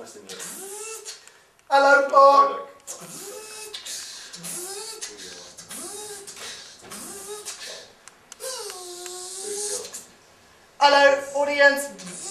Hallo pa! Hallo audience!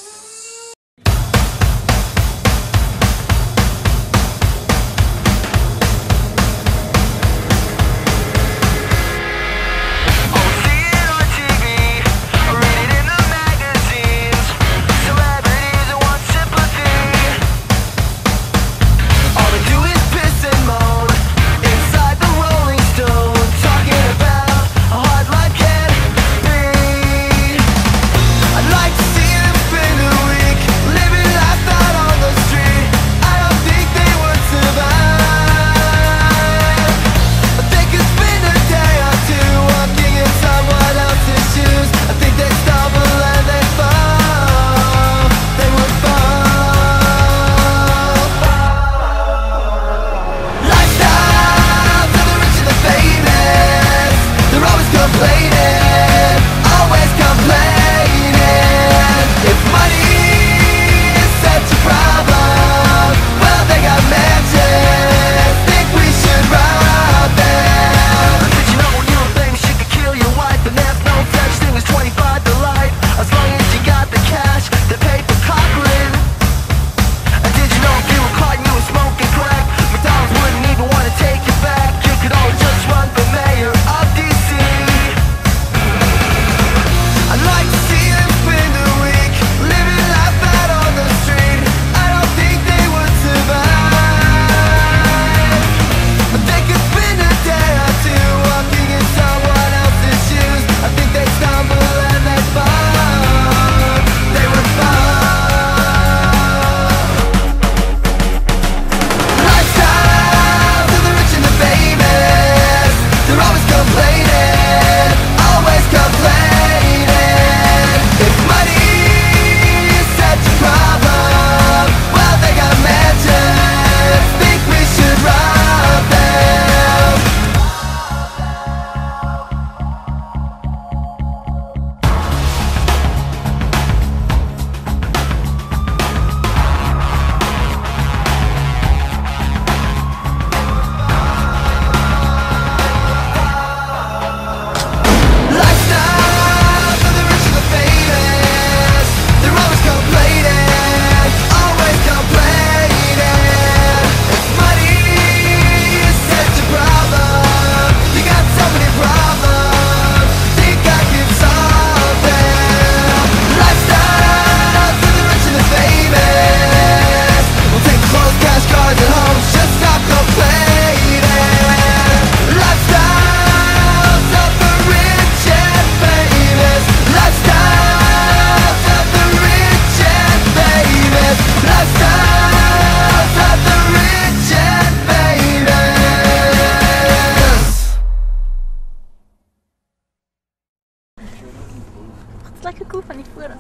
Lekker cool van die vooraf.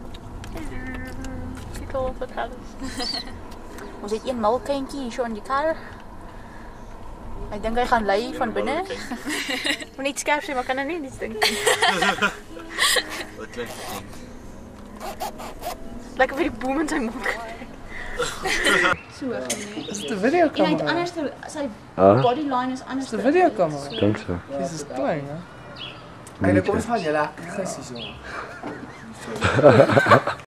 Ziet al wat alles. Ons het een melkkindjie hier so in die kar. Ek dink hy gaan lei van binne. Moet net skerp sê, maar kan nou nie iets dink nie. Wat klink dit? Lekker vir die boom in sy mond. So hoog nie. Is dit 'n videokamera? En hy het anders sy bodyline is anders. Is dit 'n videokamera? Ek dink so. Dis is klein, hè? En dan kom ons gaan jy lekker gissies hoor.